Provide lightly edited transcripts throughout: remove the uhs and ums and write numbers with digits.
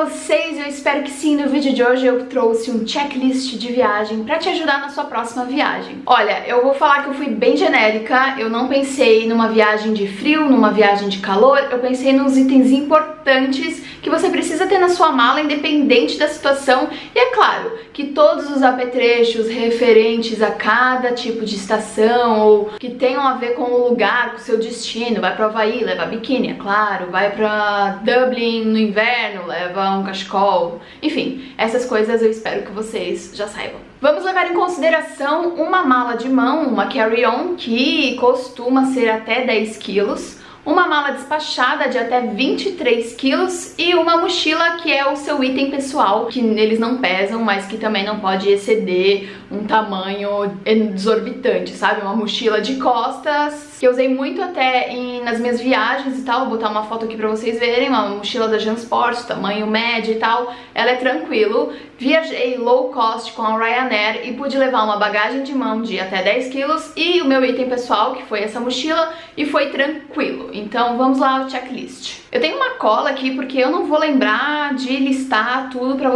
vocês? Eu espero que sim. No vídeo de hoje eu trouxe um checklist de viagem pra te ajudar na sua próxima viagem. Olha, eu vou falar que eu fui bem genérica, eu não pensei numa viagem de frio, numa viagem de calor, eu pensei nos itens importantes que você precisa ter na sua mala, independente da situação. E é claro que todos os apetrechos referentes a cada tipo de estação ou que tenham a ver com o lugar, com o seu destino. Vai pro Havaí, leva biquíni, é claro. Vai pra Dublin no inverno, leva um cachecol. Enfim, essas coisas eu espero que vocês já saibam. Vamos levar em consideração uma mala de mão, uma carry-on, que costuma ser até 10 quilos. Uma mala despachada de até 23 quilos e uma mochila que é o seu item pessoal, que eles não pesam, mas que também não pode exceder um tamanho exorbitante, sabe? Uma mochila de costas, que eu usei muito até nas minhas viagens e tal. Vou botar uma foto aqui pra vocês verem, uma mochila da Jansport, tamanho médio e tal. Ela é tranquilo. Viajei low cost com a Ryanair e pude levar uma bagagem de mão de até 10 quilos e o meu item pessoal, que foi essa mochila, e foi tranquilo. Então vamos lá ao checklist. Eu tenho uma cola aqui porque eu não vou lembrar de listar tudo pra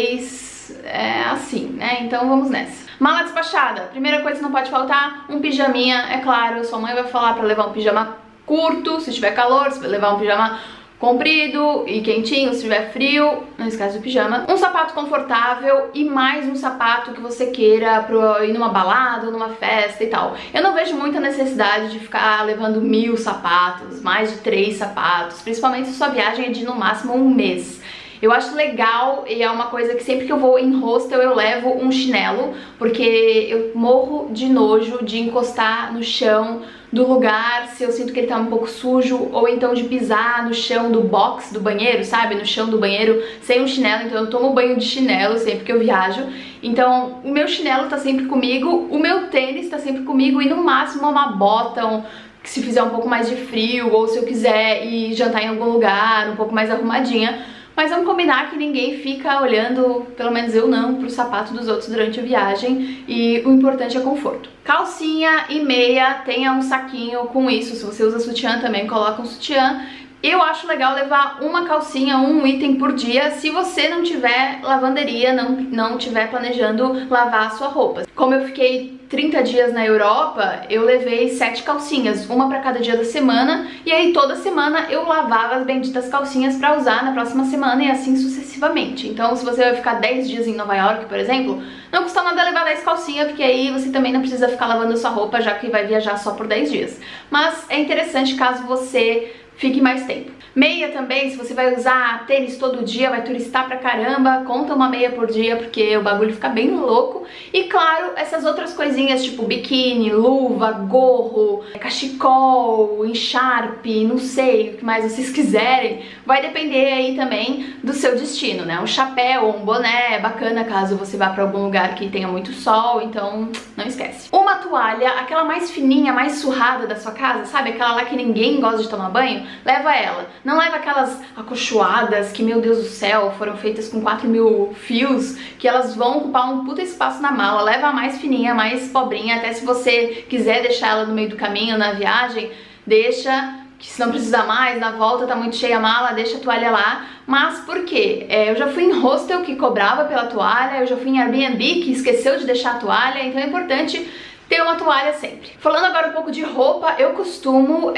vocês assim, né? Então vamos nessa. Mala despachada. Primeira coisa que não pode faltar, um pijaminha, é claro. Sua mãe vai falar pra levar um pijama curto, se tiver calor, você vai levar um pijama comprido e quentinho, se tiver frio, não esquece do pijama. Um sapato confortável e mais um sapato que você queira pra ir numa balada ou numa festa e tal. Eu não vejo muita necessidade de ficar levando 1000 sapatos, mais de 3 sapatos, principalmente se sua viagem é de no máximo um mês. Eu acho legal e é uma coisa que sempre que eu vou em hostel eu levo um chinelo, porque eu morro de nojo de encostar no chão do lugar se eu sinto que ele tá um pouco sujo, ou então de pisar no chão do box do banheiro, sabe? No chão do banheiro sem um chinelo. Então eu tomo banho de chinelo sempre que eu viajo. Então o meu chinelo tá sempre comigo, o meu tênis tá sempre comigo e no máximo uma bota, se fizer um pouco mais de frio, ou se eu quiser ir jantar em algum lugar um pouco mais arrumadinha. Mas vamos combinar que ninguém fica olhando, pelo menos eu não, pro sapato dos outros durante a viagem, e o importante é conforto. Calcinha e meia, tenha um saquinho com isso. Se você usa sutiã também, coloca um sutiã. Eu acho legal levar uma calcinha, um item por dia, se você não tiver lavanderia, não tiver planejando lavar a sua roupa. Como eu fiquei 30 dias na Europa, eu levei 7 calcinhas, uma pra cada dia da semana, e aí toda semana eu lavava as benditas calcinhas pra usar na próxima semana e assim sucessivamente. Então se você vai ficar 10 dias em Nova York, por exemplo, não custa nada levar 10 calcinhas, porque aí você também não precisa ficar lavando a sua roupa, já que vai viajar só por 10 dias. Mas é interessante caso você fique mais tempo. Meia também, se você vai usar tênis todo dia, vai turistar pra caramba, conta uma meia por dia, porque o bagulho fica bem louco. E claro, essas outras coisinhas, tipo biquíni, luva, gorro, cachecol, encharpe, não sei o que mais vocês quiserem, vai depender aí também do seu destino, né? Um chapéu ou um boné é bacana caso você vá pra algum lugar que tenha muito sol, então não esquece. Uma toalha, aquela mais fininha, mais surrada da sua casa, sabe? Aquela lá que ninguém gosta de tomar banho, leva ela. Não leva aquelas acolchoadas que, meu Deus do céu, foram feitas com 4.000 fios, que elas vão ocupar um puta espaço na mala. Leva a mais fininha, mais pobrinha, até se você quiser deixar ela no meio do caminho, na viagem, deixa, que se não precisa mais, na volta tá muito cheia a mala, deixa a toalha lá. Mas por quê? Eu já fui em hostel que cobrava pela toalha, eu já fui em Airbnb que esqueceu de deixar a toalha, então é importante ter uma toalha sempre. Falando agora um pouco de roupa, eu costumo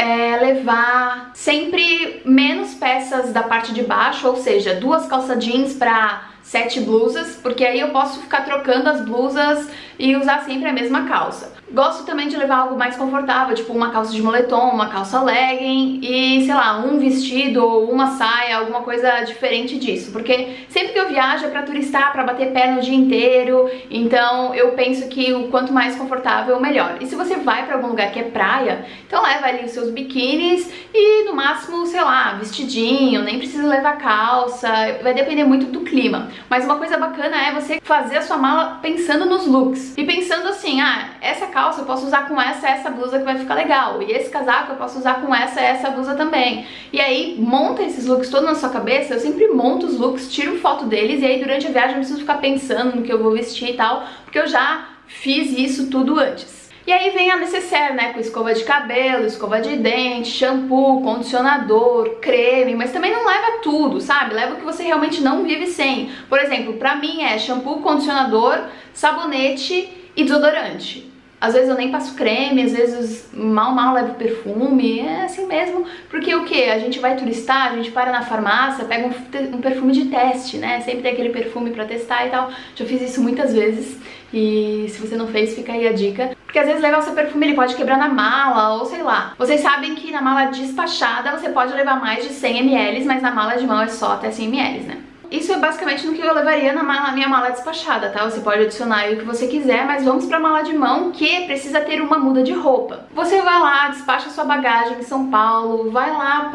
levar sempre menos peças da parte de baixo, ou seja, 2 calça jeans pra 7 blusas, porque aí eu posso ficar trocando as blusas e usar sempre a mesma calça. Gosto também de levar algo mais confortável, tipo uma calça de moletom, uma calça legging e, sei lá, um vestido ou uma saia, alguma coisa diferente disso. Porque sempre que eu viajo é pra turistar, pra bater pé no dia inteiro, então eu penso que o quanto mais confortável, melhor. E se você vai pra algum lugar que é praia, então leva ali os seus biquínis e no máximo, sei lá, vestidinho, nem precisa levar calça, vai depender muito do clima. Mas uma coisa bacana é você fazer a sua mala pensando nos looks e pensando assim, essa calça eu posso usar com essa blusa que vai ficar legal, e esse casaco eu posso usar com essa blusa também. E aí monta esses looks todos na sua cabeça. Eu sempre monto os looks, tiro foto deles, e aí durante a viagem eu não preciso ficar pensando no que eu vou vestir e tal, porque eu já fiz isso tudo antes. E aí vem a necessaire, né, com escova de cabelo, escova de dente, shampoo, condicionador, creme, mas também não leva tudo, sabe? Leva o que você realmente não vive sem. Por exemplo, pra mim é shampoo, condicionador, sabonete e desodorante. Às vezes eu nem passo creme, às vezes mal levo perfume, é assim mesmo, porque o que? A gente vai turistar, a gente para na farmácia, pega um perfume de teste, né? Sempre tem aquele perfume pra testar e tal. Já fiz isso muitas vezes e se você não fez, fica aí a dica. Porque às vezes levar o seu perfume, ele pode quebrar na mala ou sei lá. Vocês sabem que na mala despachada você pode levar mais de 100 ml, mas na mala de mão é só até 100 ml, né? Isso é basicamente no que eu levaria na minha mala despachada, tá? Você pode adicionar aí o que você quiser, mas vamos pra mala de mão que precisa ter uma muda de roupa. Você vai lá, despacha sua bagagem em São Paulo, vai lá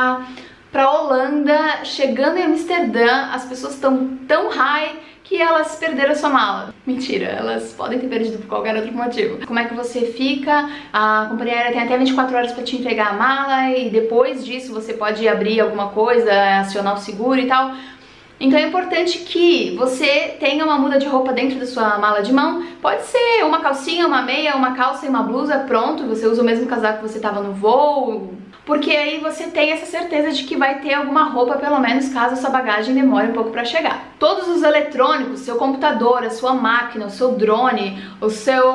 pra Holanda, chegando em Amsterdã, as pessoas estão tão high que elas perderam a sua mala. Mentira, elas podem ter perdido por qualquer outro motivo. Como é que você fica? A companhia aérea tem até 24 horas pra te entregar a mala e depois disso você pode abrir alguma coisa, acionar o seguro e tal. Então é importante que você tenha uma muda de roupa dentro da sua mala de mão. Pode ser uma calcinha, uma meia, uma calça e uma blusa, pronto, você usa o mesmo casaco que você estava no voo, porque aí você tem essa certeza de que vai ter alguma roupa, pelo menos caso a sua bagagem demore um pouco para chegar. Todos os eletrônicos, seu computador, a sua máquina, o seu drone, o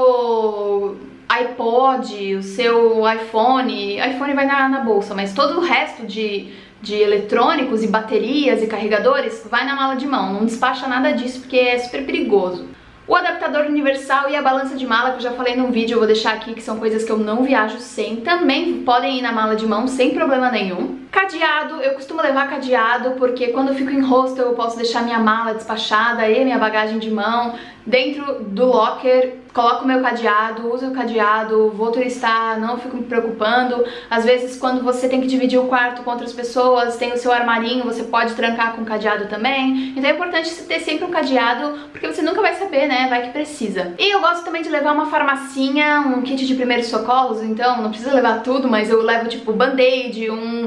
seu iPod, o seu iPhone vai na bolsa, mas todo o resto de eletrônicos e baterias e carregadores vai na mala de mão, não despacha nada disso porque é super perigoso. O adaptador universal e a balança de mala, que eu já falei num vídeo, eu vou deixar aqui, que são coisas que eu não viajo sem, também podem ir na mala de mão sem problema nenhum. Cadeado, eu costumo levar cadeado porque quando eu fico em hostel eu posso deixar minha mala despachada e minha bagagem de mão dentro do locker, coloco o meu cadeado, uso o cadeado, vou turistar, não fico me preocupando. Às vezes quando você tem que dividir o quarto com outras pessoas, tem o seu armarinho, você pode trancar com cadeado também. Então é importante você ter sempre um cadeado, porque você nunca vai saber, né, vai que precisa. E eu gosto também de levar uma farmacinha, um kit de primeiros socorros, então não precisa levar tudo, mas eu levo tipo band-aid,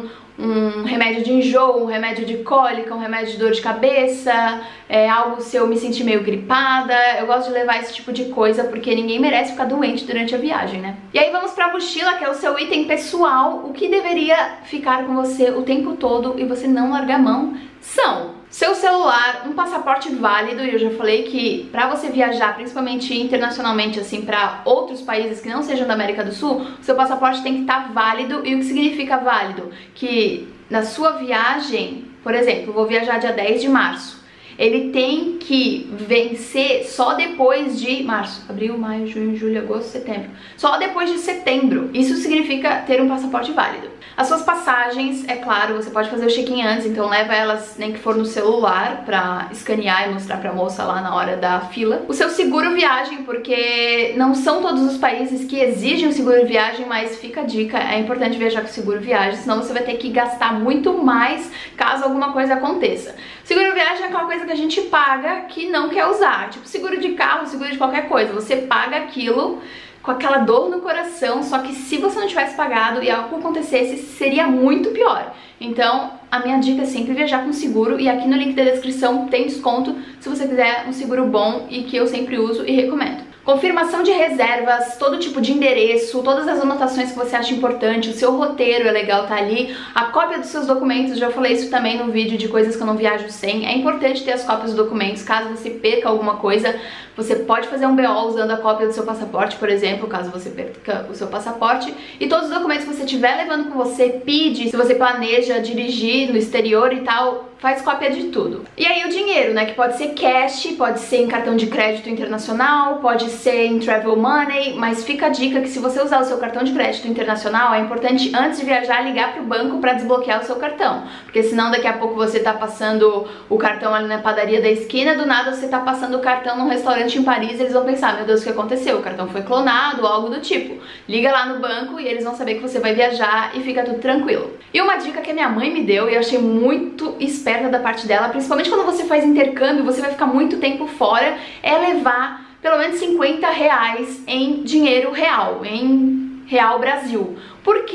um remédio de enjoo, um remédio de cólica, um remédio de dor de cabeça, algo se eu me sentir meio gripada. Eu gosto de levar esse tipo de coisa porque ninguém merece ficar doente durante a viagem, né? E aí vamos pra mochila, que é o seu item pessoal, o que deveria ficar com você o tempo todo e você não largar a mão são seu celular, um passaporte válido, e eu já falei que pra você viajar, principalmente internacionalmente, assim, pra outros países que não sejam da América do Sul, o seu passaporte tem que estar válido. E o que significa válido? Que na sua viagem, por exemplo, vou viajar dia 10 de março, ele tem que vencer só depois de março, abril, maio, junho, julho, agosto, setembro, só depois de setembro. Isso significa ter um passaporte válido. As suas passagens, é claro, você pode fazer o check-in antes, então leva elas nem que for no celular pra escanear e mostrar pra moça lá na hora da fila. O seu seguro viagem, porque não são todos os países que exigem o seguro viagem, mas fica a dica, é importante viajar com seguro viagem, senão você vai ter que gastar muito mais caso alguma coisa aconteça. Seguro viagem é aquela coisa que a gente paga que não quer usar, tipo seguro de carro, seguro de qualquer coisa, você paga aquilo com aquela dor no coração, só que se você não tivesse pagado e algo acontecesse, seria muito pior. Então, a minha dica é sempre viajar com seguro, e aqui no link da descrição tem desconto se você quiser um seguro bom e que eu sempre uso e recomendo. Confirmação de reservas, todo tipo de endereço, todas as anotações que você acha importante, o seu roteiro é legal tá ali, a cópia dos seus documentos, já falei isso também no vídeo de coisas que eu não viajo sem. É importante ter as cópias dos documentos, caso você perca alguma coisa, você pode fazer um BO usando a cópia do seu passaporte, por exemplo, caso você perca o seu passaporte. E todos os documentos que você estiver levando com você, pede, se você planeja dirigir no exterior e tal, faz cópia de tudo. E aí o dinheiro, né, que pode ser cash, pode ser em cartão de crédito internacional, pode ser em travel money, mas fica a dica que se você usar o seu cartão de crédito internacional, é importante antes de viajar ligar pro banco para desbloquear o seu cartão, porque senão daqui a pouco você tá passando o cartão ali na padaria da esquina, do nada você tá passando o cartão num restaurante em Paris, eles vão pensar, meu Deus, o que aconteceu? O cartão foi clonado, algo do tipo. Liga lá no banco e eles vão saber que você vai viajar e fica tudo tranquilo. E uma dica que a minha mãe me deu e eu achei muito esperta da parte dela, principalmente quando você faz intercâmbio, você vai ficar muito tempo fora, é levar pelo menos 50 reais em dinheiro real, em real Brasil. Por quê?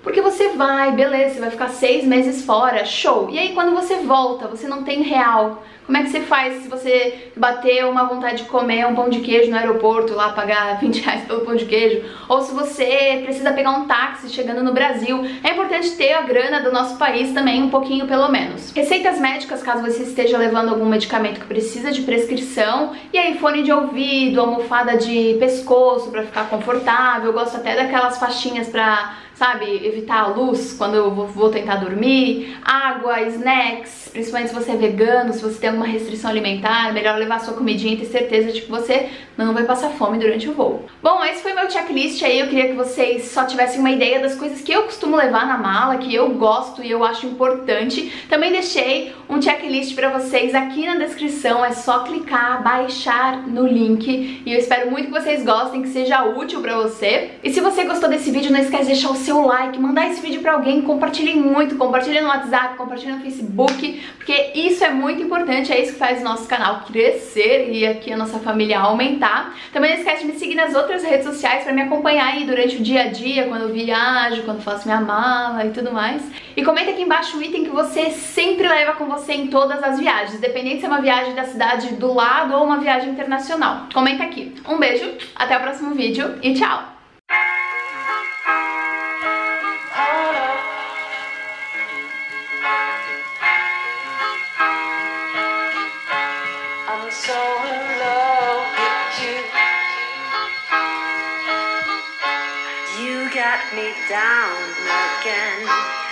Porque você vai, beleza, você vai ficar 6 meses fora, show. E aí quando você volta, você não tem real. Como é que você faz se você bater uma vontade de comer um pão de queijo no aeroporto, lá pagar 20 reais pelo pão de queijo? Ou se você precisa pegar um táxi chegando no Brasil. É importante ter a grana do nosso país também, um pouquinho pelo menos. Receitas médicas, caso você esteja levando algum medicamento que precisa de prescrição. E aí fone de ouvido, almofada de pescoço pra ficar confortável. Eu gosto até daquelas faixinhas pra, sabe, evitar a luz quando eu vou tentar dormir. Água, snacks, principalmente se você é vegano, se você tem alguma restrição alimentar, é melhor levar sua comidinha e ter certeza de que você não vai passar fome durante o voo. Bom, esse foi meu checklist aí, eu queria que vocês só tivessem uma ideia das coisas que eu costumo levar na mala, que eu gosto e eu acho importante. Também deixei um checklist pra vocês aqui na descrição, é só clicar, baixar no link e eu espero muito que vocês gostem, que seja útil pra você. E se você gostou desse vídeo, não esquece de deixar o seu like, mandar esse vídeo pra alguém, compartilhem muito, compartilhem no WhatsApp, compartilhem no Facebook, porque isso é muito importante, é isso que faz o nosso canal crescer e aqui a nossa família aumentar. Também não esquece de me seguir nas outras redes sociais pra me acompanhar aí durante o dia a dia, quando eu viajo, quando faço minha mala e tudo mais. E comenta aqui embaixo o item que você sempre leva com você em todas as viagens, independente se é uma viagem da cidade do lado ou uma viagem internacional. Comenta aqui. Um beijo, até o próximo vídeo e tchau! I'm so in love with you. You got me down again.